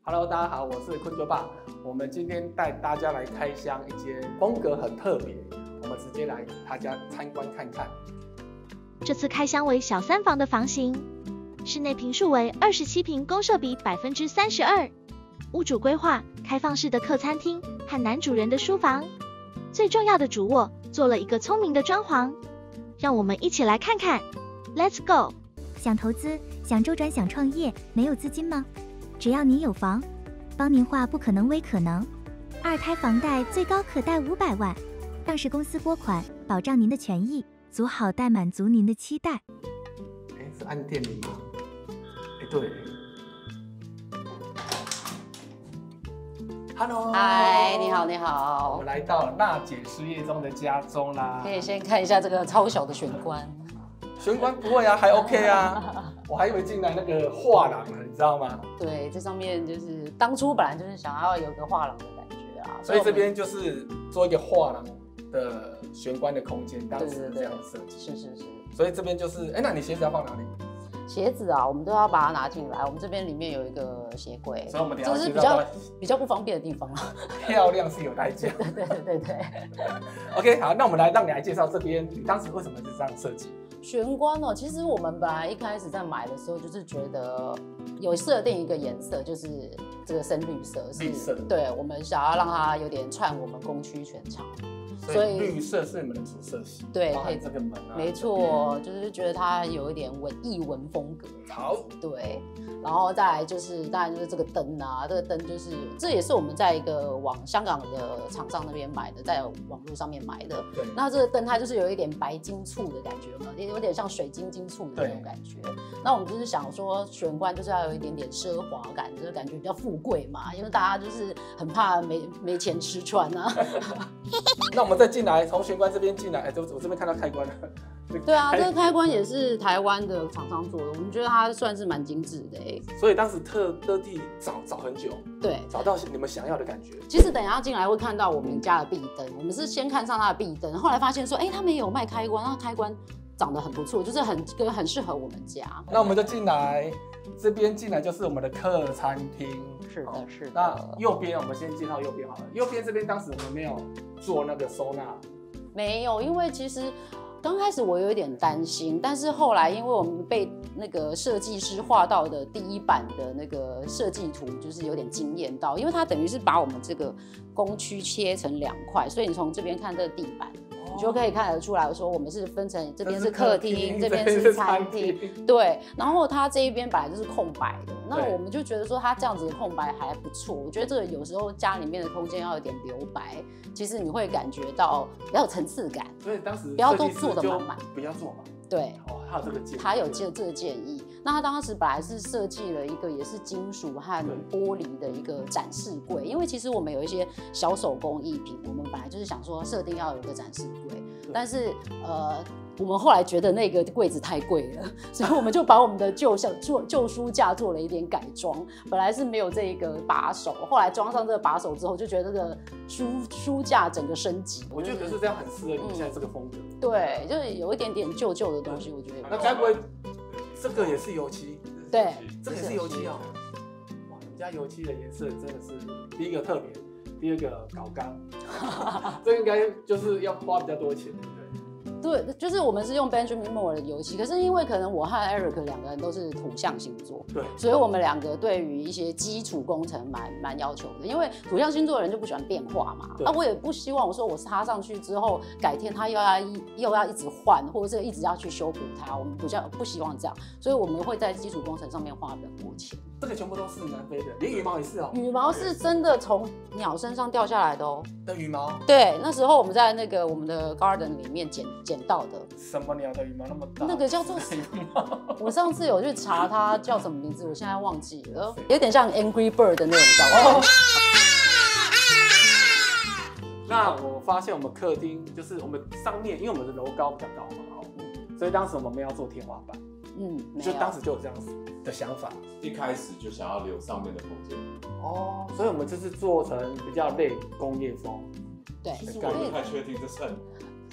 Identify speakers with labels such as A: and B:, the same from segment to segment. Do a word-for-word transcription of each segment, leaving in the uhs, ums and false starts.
A: Hello， 大家好，我是坤哥爸。我们今天带大家来开箱一间风格很特别，我们直接来他家参观看看。
B: 这次开箱为小三房的房型，室内坪数为二十七坪，公设比百分之三十二。屋主规划开放式的客餐厅和男主人的书房，最重要的主卧做了一个聪明的装潢。让我们一起来看看 ，Let's go！
C: 想投资、想周转、想创业，没有资金吗？只要你有房，帮您化不可能为可能。二胎房贷最高可贷五百万，上市公司拨款，保障您的权益，组好贷满足您的期待。
A: 哎，是按电铃吗？哎，对。Hello，
D: 嗨，你好，你好。
A: 我们来到娜姐失业中的家中啦。
D: 可以先看一下这个超小的玄关。
A: 玄关不会啊，还 OK 啊。我还以为进来那个画廊了，你知道吗？
D: 对，这上面就是当初本来就是想要有个画廊的感觉啊，
A: 所以这边就是做一个画廊的玄关的空间，当时是这样设计。
D: 是是是。
A: 所以这边就是，哎，那你鞋子要放哪里？
D: 鞋子啊，我们都要把它拿进来。我们这边里面有一个鞋柜，
A: 所以我们等一下
D: 这是比较比较不方便的地方了。
A: 漂亮是有代价。
D: 对对对对对。
A: OK， 好，那我们来让你来介绍这边，你当时为什么是这样设计？
D: 玄关哦，其实我们本来一开始在买的时候，就是觉得有设定一个颜色，就是这个深绿色，
A: 绿色，
D: 对，我们想要让它有点串我们工区全场。
A: 所以绿色是你们的主色系，
D: 对，
A: 包含这个门啊，
D: 没错，就是觉得它有一点文艺文风格。
A: 好，
D: 对，然后再来就是当然就是这个灯啊，这个灯就是这也是我们在一个往香港的厂商那边买的，在网络上面买的。
A: 对，
D: 那这个灯它就是有一点白金簇的感觉，有没有？有点像水晶金簇的那种感觉。那我们就是想说玄关就是要有一点点奢华感，就是感觉比较富贵嘛，因为大家就是很怕没没钱吃穿啊。
A: 那我们再进来，从玄关这边进来，哎，我这边看到开关了。
D: 对啊，这个开关也是台湾的厂商做的，我们觉得它算是蛮精致的哎。
A: 所以当时特特地找找很久，
D: 对，
A: 找到你们想要的感觉。
D: 其实等一下进来会看到我们家的壁灯，我们是先看上它的壁灯，后来发现说，哎，他们也有卖开关，那开关长得很不错，就是很跟很适合我们家。
A: 那我们就进来，这边进来就是我们的客餐厅。
D: 是的，是的。
A: 那右边我们先介绍右边好了，右边这边当时我们没有做那个收纳，
D: 没有，因为其实刚开始我有一点担心，但是后来因为我们被那个设计师画到的第一版的那个设计图，就是有点惊艳到，因为它等于是把我们这个工区切成两块，所以你从这边看这个地板。你就可以看得出来，说我们是分成这边是客厅，这边是餐厅，对。然后它这一边本来就是空白的，那我们就觉得说它这样子的空白还不错。我觉得这个有时候家里面的空间要有点留白，其实你会感觉到比较有层次感。
A: 所以当时
D: 不要都做的满满，
A: 不要做嘛。
D: 对，
A: 哦，他有这个建议，
D: 他有这这个建议。那他当时本来是设计了一个也是金属和玻璃的一个展示柜，因为其实我们有一些小手工艺品，我们本来就是想说设定要有一个展示柜，但是呃。我们后来觉得那个柜子太贵了，所以我们就把我们的旧像旧旧书架做了一点改装。本来是没有这个把手，后来装上这个把手之后，就觉得这个书书架整个升级。
A: 我觉得可是这样很适合你现在这个风格。
D: 嗯、对，就是有一点点旧旧的东西，我觉得。
A: 那该不会这个也是油漆？
D: 对，
A: 这个也是油漆哦。哇，你们家油漆的颜色真的是第一个特别，第二个搞刚，这应该就是要花比较多钱。
D: 对，就是我们是用 Benjamin Moore 的油漆，可是因为可能我和 Eric 两个人都是土象星座，
A: 对，
D: 所以我们两个对于一些基础工程蛮蛮要求的。因为土象星座的人就不喜欢变化嘛，啊，我也不希望我说我插上去之后，改天他又要又要一直换，或者是一直要去修补它，我们不叫不希望这样，所以我们会在基础工程上面花比较多钱。
A: 这个全部都是南非的，连羽毛也是哦。
D: 羽毛是真的从鸟身上掉下来的哦。
A: 的羽毛？
D: 对，那时候我们在那个我们的 garden 里面捡捡到的。
A: 什么鸟的羽毛那么大？
D: 那个叫做我上次有去查它叫什么名字，我现在忘记了，有点像 Angry Bird 的那种叫法。哦、
A: 那我发现我们客厅就是我们上面，因为我们的楼高比较高嘛，哦，所以当时我们没有做天花板。嗯，就当时就有这样子的想法，
E: 一开始就想要留上面的空间。
A: 哦，所以我们这是做成比较类工业风。
D: 对，
E: 其实我不太确定这算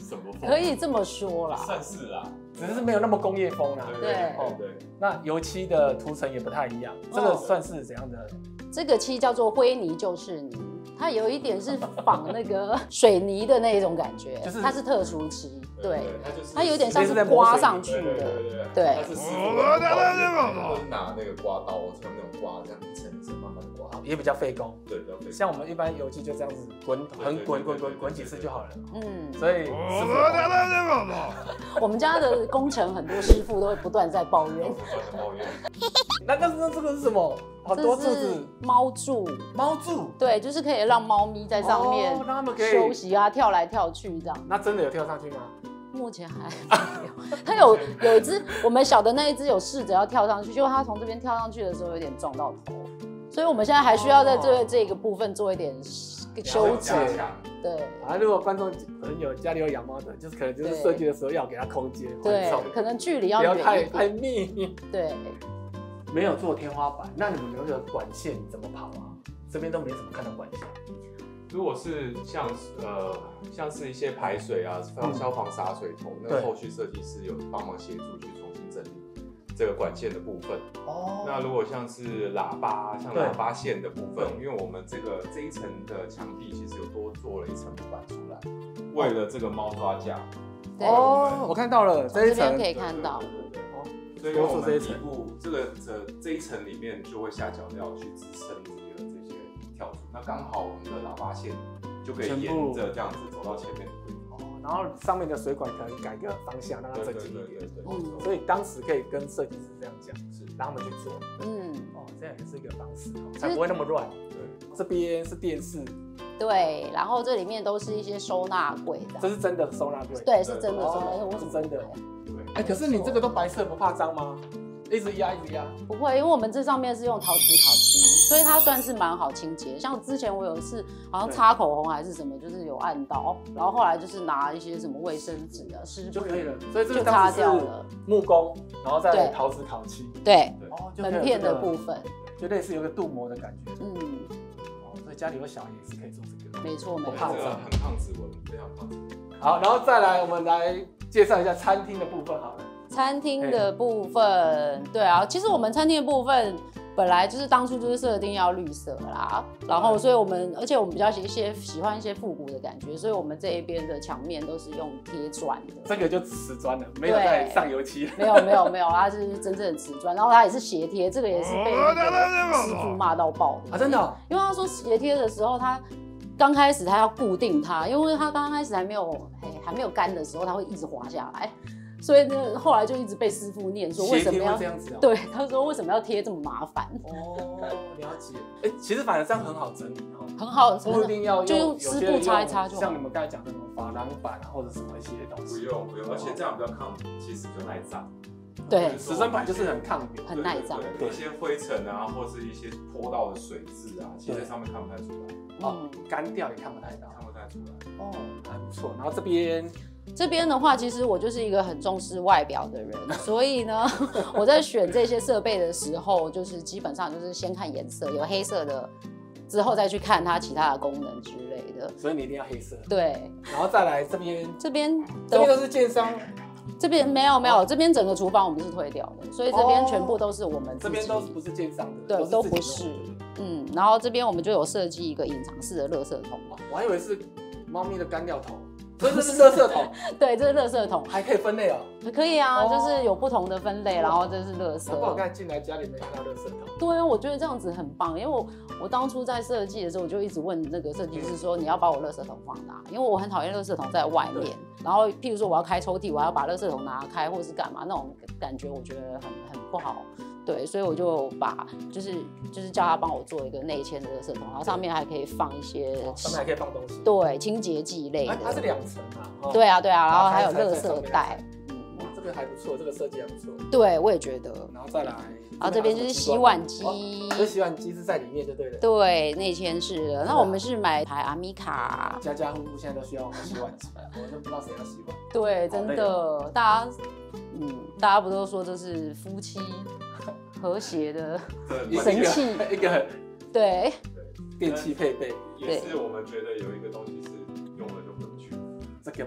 E: 什么风？
D: 可以这么说啦，
E: 算是啦，
A: 只是没有那么工业风啦。
D: 对
A: 哦
E: 对对。
A: 那油漆的涂层也不太一样，这个算是怎样的？
D: 这个漆叫做灰泥就是泥，它有一点是仿那个水泥的那种感觉，就是它是特殊漆，对，
E: 它就是
D: 它有点像是刮上去的，对，
E: 它是师傅的刮，都是拿那个刮刀，从那种刮这样一层一层慢慢的刮，
A: 也比较费工，
E: 对，比较费工。
A: 像我们一般油漆就这样子滚，很滚滚滚滚几次就好了，嗯，所以师傅，
D: 我们家的工程很多师傅都会不断在抱怨，
E: 抱怨。
A: 那那那这个是什么？好多柱子，
D: 猫柱，
A: 猫柱，
D: 对，就是可以让猫咪在上面
A: 让它们可以
D: 休息啊，跳来跳去这样。
A: 那真的有跳上去吗？
D: 目前还没有，它有有一只我们小的那一只有试着要跳上去，结果它从这边跳上去的时候有点撞到头，所以我们现在还需要在这这个部分做一点修剪。对
A: 啊，如果观众朋友家里有养猫的，就是可能就是设计的时候要给它空间，
D: 对，可能距离要
A: 远一点，不要太太密。
D: 对，
A: 没有做天花板，那你们那个管线怎么跑啊？这边都没怎么看到管线。
E: 如果是像呃像是一些排水啊，像消防洒水头，那个后续设计师有帮忙协助去重新整理这个管线的部分。哦。那如果像是喇叭，像喇叭线的部分，因为我们这个这一层的墙壁其实有多做了一层木板出来，为了这个猫抓架。
A: 哦，我看到了这一层
D: 可以看到。
E: 所以我们底部这个这这一层里面就会下脚料去支撑这个这些跳柱，那刚好我们的喇叭线就可以沿着这样子走到前面的轨道。
A: 哦，然后上面的水管可能改个方向，让它整齐一点。嗯，所以当时可以跟设计师这样讲，是让他们去做。嗯，哦，这样也是一个方式，才不会那么乱。对，这边是电视。
D: 对，然后这里面都是一些收纳柜的。
A: 这是真的收纳柜。
D: 对，是真的收纳柜，
A: 是真的。哎，可是你这个都白色，不怕脏吗？一直压，一直压。不
D: 会，因为我们这上面是用陶瓷烤漆，所以它算是蛮好清洁。像之前我有一次好像擦口红还是什么，就是有按到，然后后来就是拿一些什么卫生纸啊、湿布
A: 就可以了。所以这个
D: 擦掉了。
A: 木工，然后再陶瓷烤漆。
D: 对，门片的部分，
A: 就类似有个镀膜的感觉。嗯。哦，所以家里有小孩也是可以做这个。
D: 没错，没错。
E: 不怕脏，很抗指纹，非常抗指纹。
A: 好，然后再来，我们来介绍一下餐厅的部分好了。
D: 餐厅的部分，对啊，其实我们餐厅的部分本来就是当初就是设定要绿色啦，然后所以我们，而且我们比较一些喜欢一些复古的感觉，所以我们这一边的墙面都是用贴砖的。
A: 这个就瓷砖了，没有在上油漆。
D: 没有没有没有，它是真正的瓷砖，然后它也是斜贴，这个也是被那个师傅骂到爆的
A: 啊，真的、哦，
D: 因为他说斜贴的时候他。刚开始他要固定它，因为它刚开始还没有还没有干的时候，它会一直滑下来，所以呢后来就一直被师傅念说为什么要
A: 这样子、哦？
D: 对，他说为什么要贴这么麻烦？
A: 哦，了解。哎、欸，其实反正这样很好整理哦，
D: 很好，
A: 不一定要
D: 就用湿布擦一擦就好。
A: 像你们刚才讲的那种珐琅板啊，或者什么一些东西，
E: 不用不用，而且这样比较抗，其实比较耐脏。
D: 对，
A: 瓷砖板就是很抗油，
D: 很耐脏。
E: 对，一些灰尘啊，或是一些泼到的水渍啊，其实在上面看不太出来。
A: 哦，干掉也看不太到，
E: 看不太出来。
A: 哦，还不错。然后这边，
D: 这边的话，其实我就是一个很重视外表的人，所以呢，我在选这些设备的时候，就是基本上就是先看颜色，有黑色的，之后再去看它其他的功能之类的。
A: 所以你一定要黑色。
D: 对。
A: 然后再来这边，
D: 这边
A: 这边都是建商。
D: 这边没有没有，这边整个厨房我们是推掉的，所以这边全部都是我们自己。
A: 这边都是不是建商的，
D: 对，都不是。嗯，然后这边我们就有设计一个隐藏式的垃圾桶。
A: 我还以为是猫咪的干掉桶，所以这是垃圾桶。
D: 对，这是垃圾桶，
A: 还可以分类哦。
D: 可以啊，就是有不同的分类，然后这是垃圾。
A: 我刚才进来家里没看到垃圾桶。
D: 对啊，我觉得这样子很棒，因为我我当初在设计的时候，我就一直问那个设计师说，你要把我垃圾桶放哪？因为我很讨厌垃圾桶在外面。然后，譬如说我要开抽屉，我要把垃圾桶拿开，或者是干嘛，那种感觉我觉得很很不好。对，所以我就把就是就是叫他帮我做一个内嵌的垃圾桶，然后上面还可以放一些，
A: 上面还可以放东西。
D: 对，清洁剂类的。
A: 它是两层啊。哦、
D: 对啊，对啊，然后还有垃圾袋。
A: 嗯，这个还不错，这个设计还不错。
D: 对，我也觉得。
A: 然后再来，
D: 然后这边就是洗碗机，
A: 这洗碗机是在里面就对了。
D: 对，内嵌式的。那我们是买台阿米卡，
A: 家家户户现在都需要洗碗机，我都不知道谁要洗碗。
D: 对，真的，大家，嗯，大家不都说这是夫妻和谐的神器，
A: 一个
D: 对
A: 电器配备，
E: 也是我们觉得有一个东西是用了就回不去，
A: 这个嘛，
E: 洗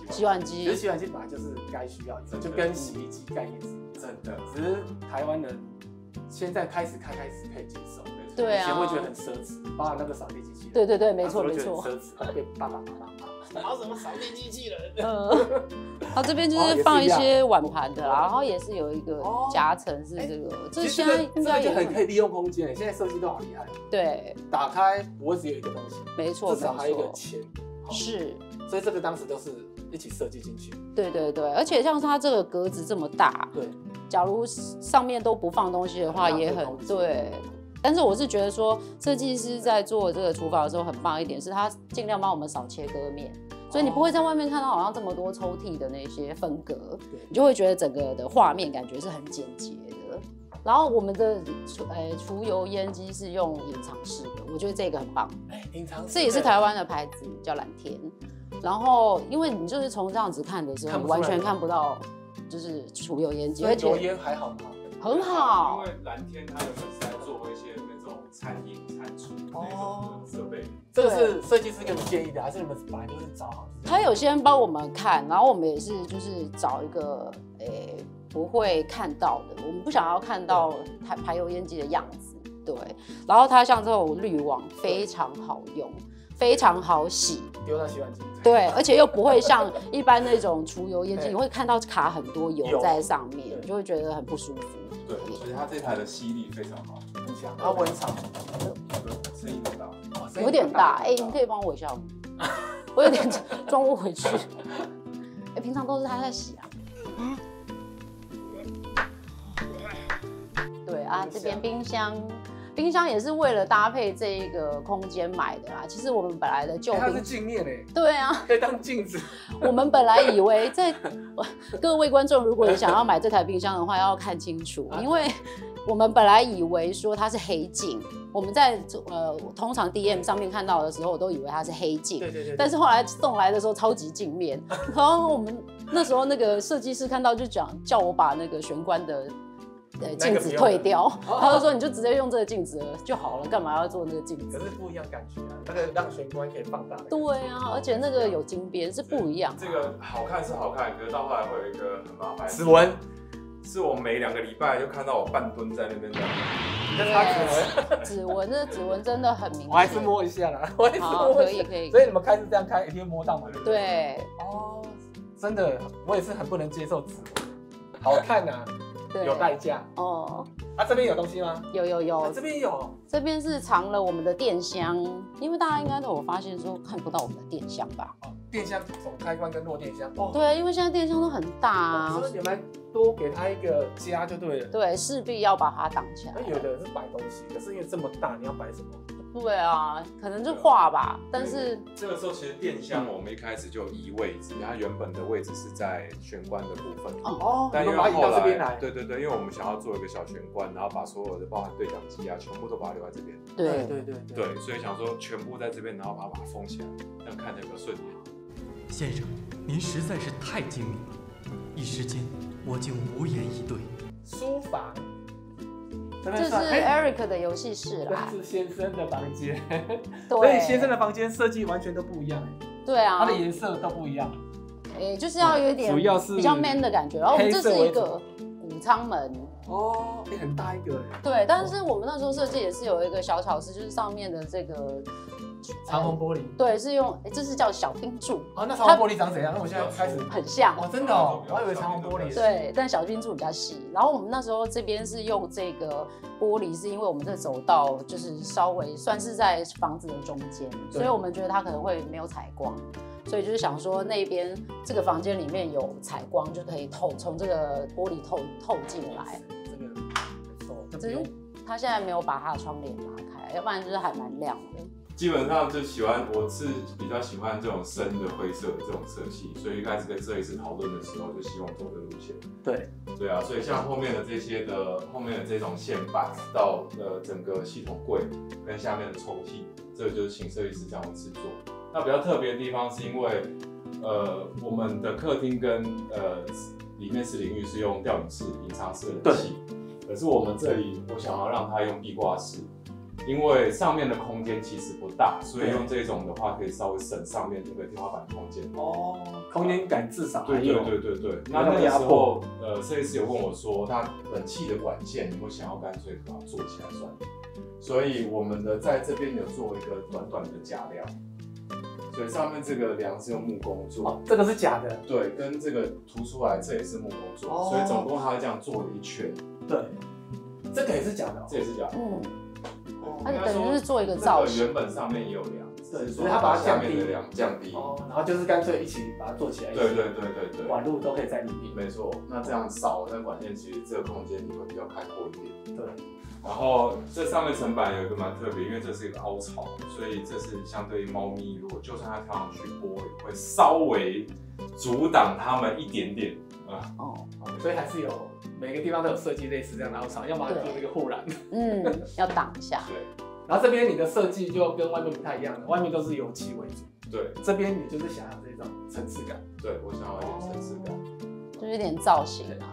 D: 洗碗机。
A: 其实洗碗机本来就是该需要的，就跟洗衣机概念是真的，只是台湾人现在开始开开始可以接受。
D: 对啊，
A: 以前会觉得很奢侈，包含那个扫地机器人。
D: 对对对，没错没错。
A: 奢侈，被爸爸妈妈骂。然后什么扫地机器人？
D: 嗯，它这边就是放一些碗盘的啦，然后也是有一个夹层是这个，这现在应该
A: 也很可以利用空间。现在设计都好厉害。
D: 对，
A: 打开不会只有一个东西，
D: 没错，
A: 至少还有一个钱。
D: 是，
A: 所以这个当时都是一起设计进去。
D: 对对对，而且像它这个格子这么大，
A: 对，
D: 假如上面都不放东西的话，也很对。但是我是觉得说，设计师在做这个厨房的时候很棒一点，是他尽量帮我们少切割面，所以你不会在外面看到好像这么多抽屉的那些分隔，你就会觉得整个的画面感觉是很简洁的。然后我们的除呃除油烟机是用隐藏式的，我觉得这个很棒。
A: 哎，隐藏式，
D: 这也是台湾的牌子，叫蓝天。然后因为你就是从这样子看的时候，你完全看不到就是除油烟机，
A: 而且油烟还好吗？
D: 很好，
E: 因为蓝天它原本是在做一些那种餐饮餐厨那种设备。
A: 这个是设计师给你建议的，还是你们本来就是找好？
D: 他有先帮我们看，然后我们也是就是找一个诶、欸、不会看到的，我们不想要看到排排油烟机的样子，对。然后它像这种滤网非常好用，非常好洗，
A: 丢到洗碗机。
D: 对，而且又不会像一般那种除油烟机，你会看到卡很多油在上面，你就会觉得很不舒服。
E: 对，而且它这台的吸力非常好，
A: 很强。它温场，
E: 声音很大，
D: 有点大。哎、欸，你可以帮我一下吗？我有点装不回去。哎、欸，平常都是他在洗啊。对啊，这边冰箱。冰箱也是为了搭配这一个空间买的啦。其实我们本来的旧冰箱、
A: 欸、它是镜面哎，
D: 对啊，
A: 可以当镜子。
D: 我们本来以为在各位观众，如果你想要买这台冰箱的话，要看清楚，因为我们本来以为说它是黑镜。我们在呃通常 D M 上面看到的时候，我都以为它是黑镜，
A: 对对 对, 對。
D: 但是后来送来的时候超级镜面，然后我们那时候那个设计师看到就讲叫我把那个玄关的。呃，镜子退掉，他就说你就直接用这个镜子就好了，干嘛要做那个镜子？
A: 可是不一样感觉啊，那个让玄关可以放大。
D: 对啊，而且那个有金边是不一样。
E: 这个好看是好看，可是到后来会有一个很麻烦。
A: 指纹，
E: 是我每两个礼拜就看到我半蹲在那边这样。
A: 你在擦指纹？
D: 指纹，这指纹真的很明显。
A: 我还是摸一下啦，我还是摸
D: 可以可以。
A: 所以你们开是这样开，一定会摸到嘛？对不对？
D: 对。
A: 哦，真的，我也是很不能接受指纹，好看呐。有代价哦。啊，这边有东西吗？
D: 有有有，
A: 啊、这边有。
D: 这边是藏了我们的电箱，因为大家应该都有发现说看不到我们的电箱吧？
A: 哦，电箱总开关跟弱电箱。哦，
D: 对，因为现在电箱都很大啊。
A: 所以你们多给它一个家就对了。
D: 对，势必要把它挡起来。
A: 那有的人是摆东西，可是因为这么大，你要摆什么？
D: 对啊，可能就画吧，但是
E: 这个时候其实电箱我们一开始就移位置，它原本的位置是在玄关的部分
A: 哦，
E: 但因为
A: 把它移到这边来，
E: 对对对，因为我们想要做一个小玄关，然后把所有的包含对讲机啊，全部都把它留在这边。
D: 对
A: 对对
E: 对，所以想说全部在这边，然后把它把它封起来，这样看起来比较顺眼。
F: 先生，您实在是太精明了，一时间我竟无言以对。
A: 书房。
D: 这是 Eric 的游戏室啦，
A: 这是先生的房间，所以先生的房间设计完全都不一样哎。
D: 对啊，
A: 它的颜色都不一样。
D: 哎，就是要有一点，
A: 主要是
D: 比较 man 的感觉。然后我们这是一个谷仓门
A: 哦，哎，很大一个哎。
D: 对，但是我们那时候设计也是有一个小巧思，就是上面的这个
A: 长虹玻璃。
D: 对，是用，这是叫小冰柱。
A: 啊，那长虹玻璃长怎样？那我现在开始
D: 很像
A: 哦，真的哦，我还以为长虹玻璃。
D: 对，但小冰柱比较细。然后我们那时候这边是用这个玻璃，是因为我们这走道就是稍微算是在房子的中间，所以我们觉得它可能会没有采光。所以就是想说那边这个房间里面有采光，就可以透从这个玻璃透透进来。
A: 这个没错，
D: 只是他现在没有把他的窗帘拉开，要不然就是还蛮亮的。
E: 基本上就喜欢，我是比较喜欢这种深的灰色的这种色系，所以一开始跟设计师讨论的时候，就希望走这路线。
A: 对，
E: 对啊，所以像后面的这些的后面的这种线板到呃整个系统柜跟下面的抽屉，这个就是请设计师这样制作。那比较特别的地方是因为，呃，我们的客厅跟呃里面是淋浴是用吊顶式、隐藏式冷气，可是我们这里我想要让它用壁挂式， 因为上面的空间其实不大，所以用这种的话可以稍微省上面那个天花板的空间。
A: 哦，空间感至少
E: 对对对对对。那那个时候，呃，设计师有问我说，他冷气的管线有没有想要干脆把它做起来算了？所以我们的在这边有做一个短短的假梁。所以上面这个梁是用木工做，
A: 哦，这个是假的。
E: 对，跟这个凸出来，这也是木工做，哦、所以总共它这样做了一圈。
A: 对，这个也是假的、哦，
E: 这也是假的。嗯，
D: 它等于是做一个造型。
E: 原本上面也有梁，
A: 对，所以它把它降低，
E: 梁降低。
A: 哦，然后就是干脆一起把它做起来。
E: 对对对对对，
A: 管路都可以在里面。
E: 没错，那这样少那管线，其实这个空间你会比较开阔一点。
A: 对。
E: 然后这上面层板有一个蛮特别，因为这是一个凹槽，所以这是相对于猫咪，如果就算它跳上去，玻璃会稍微阻挡它们一点点啊。
A: 哦，所以还是有每个地方都有设计类似这样的凹槽，要么做一个护栏，
D: 嗯，要挡一下。
E: 对。
A: 然后这边你的设计就跟外面不太一样的，外面都是油漆为主。
E: 对。
A: 这边你就是想要这种层次感。
E: 对，我想要一点层次感，
D: 就是有点造型啊。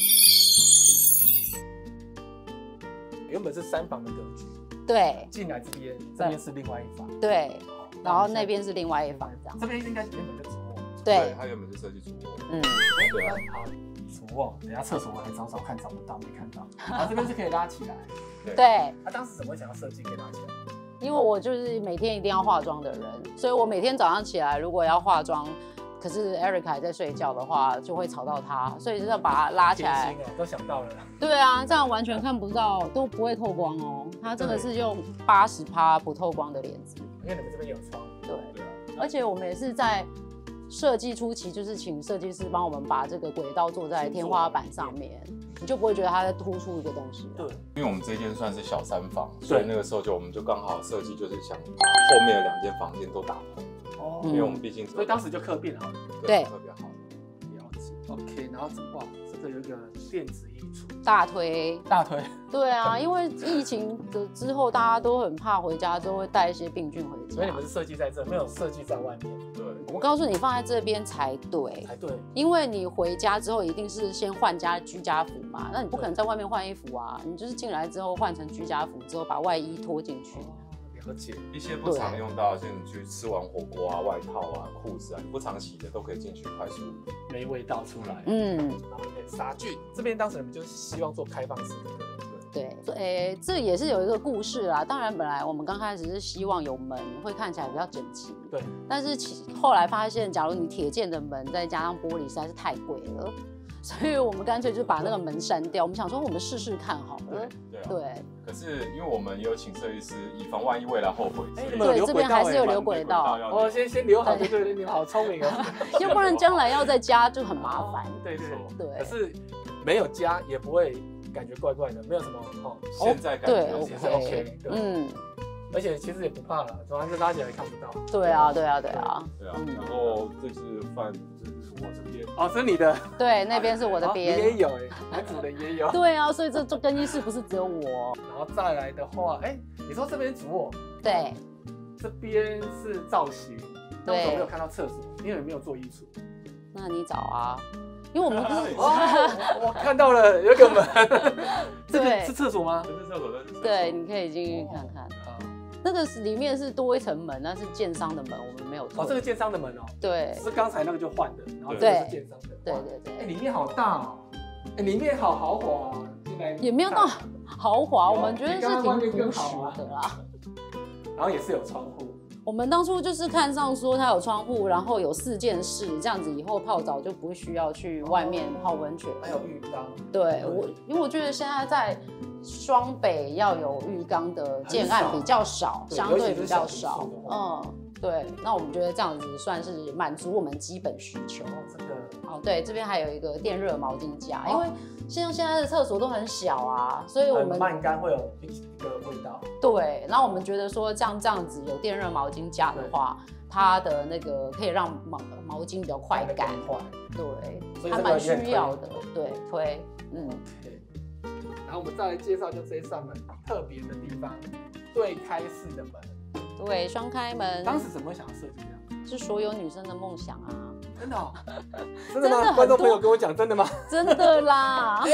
A: 原本是三房的格局，
D: 对，
A: 进来这边，这边是另外一房，
D: 对，然后那边是另外一房，这样。
A: 这边应该是原本的主卧，
D: 对，
E: 它原本是设计主卧，
A: 嗯，对啊，好，主卧，等下厕所我还找找看，找不到，没看到，然后这边是可以拉起来，
D: 对，
A: 他当时怎么会想要设计可以拉起来？
D: 因为我就是每天一定要化妆的人，所以我每天早上起来如果要化妆。可是 Erica 还在睡觉的话，就会吵到他，所以就是要把它拉起来。
A: 哦，都想到了。
D: 对啊，这样完全看不到，都不会透光哦。它真的是用八十趴不透光的帘子。
A: 因为你们这边有窗。
D: 对。对啊。而且我们也是在设计初期，就是请设计师帮我们把这个轨道做在天花板上面，你就不会觉得它在突出一个东西。
A: 对。
E: 因为我们这间算是小三房，所以那个时候就我们就刚好设计就是想把后面的两间房间都打通。哦，因为我们毕竟，
A: 所以当时就刻变好了，
D: 对，
E: 特别好，
A: 了解。OK， 然后这哇，这个有一个电子衣橱，
D: 大推，
A: 大推。
D: 对啊，因为疫情的之后，大家都很怕回家之后会带一些病菌回家，
A: 所以你们是设计在这，没有设计在外面。
E: 对，
D: 我告诉你，放在这边才对，
A: 才对，
D: 因为你回家之后一定是先换家居家服嘛，那你不可能在外面换衣服啊，你就是进来之后换成居家服之后，把外衣脱进去。
A: 了解，
E: 一些不常用到，像你去吃完火锅啊、外套啊、裤子啊，不常洗的都可以进去快速
A: 没味道出来。
D: 嗯，
A: 然后可以杀菌。这边当时你们就是希望做开放式的，
D: 对对，诶，这也是有一个故事啦。当然，本来我们刚开始是希望有门会看起来比较整齐，
A: 对。
D: 但是其后来发现，假如你铁件的门再加上玻璃，实在是太贵了。所以我们干脆就把那个门删掉。我们想说，我们试试看好了。
E: 对，
D: 对。
E: 可是因为我们有请设计师，以防万一未来后悔。
A: 哎，
D: 对，这边还是有留轨道。
A: 哦，先先留好，对对对，你们好聪明哦。
D: 要不然将来要再加就很麻烦。
A: 对对
D: 对。
A: 可是没有加也不会感觉怪怪的，没有什么哦。
E: 现在感觉
A: 也是 OK。嗯。而且其实也不怕了，主要是拉起来看不到。
D: 对啊，对啊，对啊。
E: 对啊。然后这是饭，这是我这边。
A: 哦，是你的。
D: 对，那边是我的边。
A: 你也有哎，男主人也有。
D: 对啊，所以这这更衣室不是只有我。
A: 然后再来的话，哎，你说这边主卧。
D: 对。
A: 这边是造型。那我怎么没有看到厕所？因为你没有做衣橱。
D: 那你找啊。因为我们不是
A: 哦，我看到了有个门。这个是厕所吗？
E: 这是厕所，这是。
D: 对，你可以进去看看。那个是里面是多一层门，那是建商的门，我们没有做。
A: 哦，这个建商的门哦。
D: 对。
A: 是刚才那个就换的，然后这个是建商的。
D: 对对对。
A: 哎，里面好大哦。哎，里面好豪华啊！进来
D: 也没有到豪华，我们觉得是挺朴实的啦。
A: 然后也是有窗户。
D: 我们当初就是看上说它有窗户，然后有四件室，这样子以后泡澡就不需要去外面泡温泉。
A: 还有浴缸。
D: 对我，因为我觉得现在在双北要有浴缸的建案比较少，相对比较少。嗯，对。那我们觉得这样子算是满足我们基本需求。
A: 这个
D: 哦，对，这边还有一个电热毛巾架，因为像现在的厕所都很小啊，所以我们
A: 慢干会有一个味道。
D: 对，然后我们觉得说这样这样子有电热毛巾架的话，它的那个可以让毛毛巾比较快干。对，还蛮需要的。对，推，嗯。
A: 然后我们再来介绍，就这一扇门特别的地方，对开式的门。
D: 对，双开门。
A: 当时怎么想要设计这样？
D: 是所有女生的梦想啊！
A: 真的、哦？真的吗？观众朋友跟我讲，真的吗？
D: 真的啦！
A: 哎，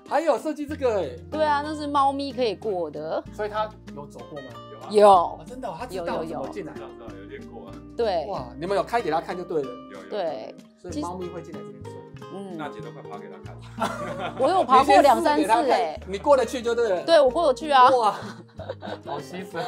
A: 还有设计这个哎。
D: 对啊，那是猫咪可以过的。
A: 所以他有走过吗？
E: 有啊。
D: 有。
A: 哦、真的、哦，他知道怎么进来。
E: 知道知道有练过啊。
D: 对。
A: 哇，你们有开给他看就对了。
E: 有有。
D: 对。
A: 所以猫咪会进来这边睡。
E: 嗯。娜姐都快爬给他看。
D: 我有爬过两三次哎。
A: 你过得去就对了。
D: 对，我过得去啊。
A: 哇，好牺牲。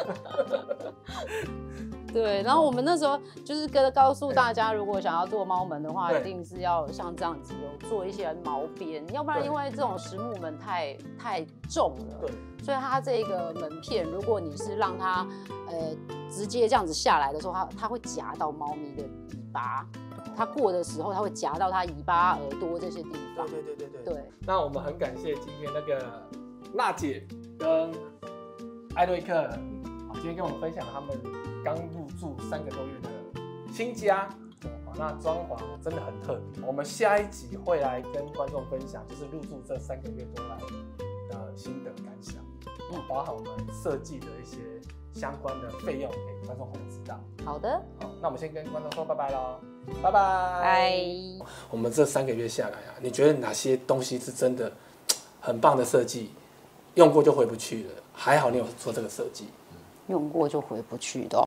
D: 对，然后我们那时候就是跟告诉大家，如果想要做猫门的话，一定是要像这样子有做一些毛边，要不然因为这种实木门太太重了，对，所以它这个门片，如果你是让它呃直接这样子下来的时候，它它会夹到猫咪的尾巴，它过的时候它会夹到它尾巴、耳朵这些地方。
A: 对对对对
D: 对。对。
A: 那我们很感谢今天那个娜姐跟艾瑞克，今天跟我们分享他们刚入住三个多月的新家，那装潢真的很特别。我们下一集会来跟观众分享，就是入住这三个月多来的心得感想，嗯，包含我们设计的一些相关的费用给观众朋友知道。
D: 好的，
A: 好，那我们先跟观众说拜拜喽，拜拜。
D: 拜。
A: 我们这三个月下来啊，你觉得哪些东西是真的很棒的设计，用过就回不去了？还好你有做这个设计，
D: 用过就回不去的。